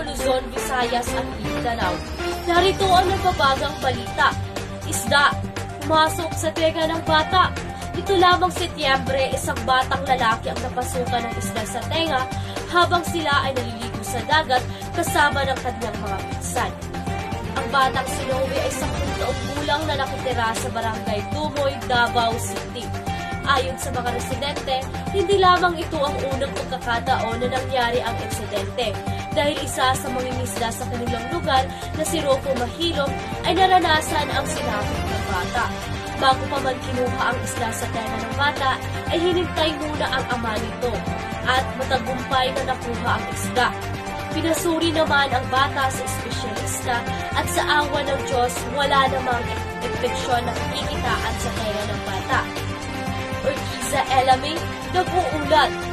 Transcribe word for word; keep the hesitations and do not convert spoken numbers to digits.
Luzon, Visayas at Mindanao. Narito ang nagbabagang balita. Isda, pumasok sa tenga ng bata. Ito lamang Setyembre, isang batang lalaki ang napasukan ng isda sa tenga habang sila ay naliligo sa dagat kasama ng kanyang mga pinsan. Ang batang si Noe ay sampung taong gulang na nakitira sa barangay Tumoy, Davao City. Ayon sa mga residente, hindi lamang ito ang unang pagkakataon na nangyari ang insidente dahil isa sa mangingisda sa kanilang lugar na si Rocco Mahilom ay naranasan ang sinapit ng bata. Bago pa man kinuha ang isda sa tenga ng bata, ay hinintay muna ang ama nito at matagumpay na nakuha ang isda. Pinasuri naman ang bata sa espesyalista at sa awa ng Diyos, wala namang infeksyon na kikitaan sa tenga ng bata. Urquiza Elame, nag-uulat.